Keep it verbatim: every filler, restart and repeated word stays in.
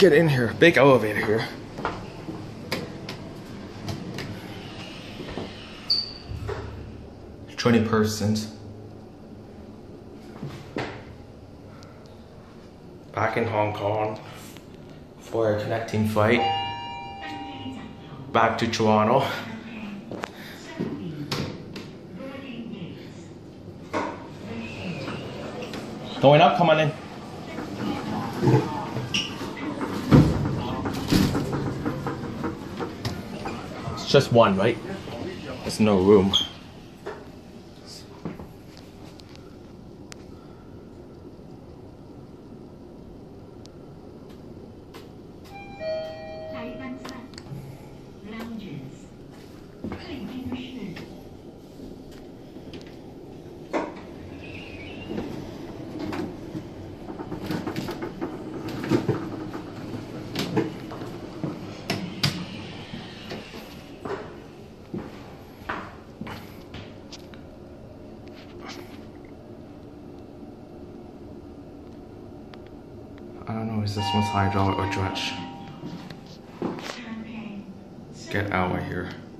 get in here. Big elevator here. twenty persons. Back in Hong Kong for a connecting flight back to Toronto. Going up, come on in. It's just one, right? There's no room. I don't know, is this one's hydraulic or dredge? Get out of here.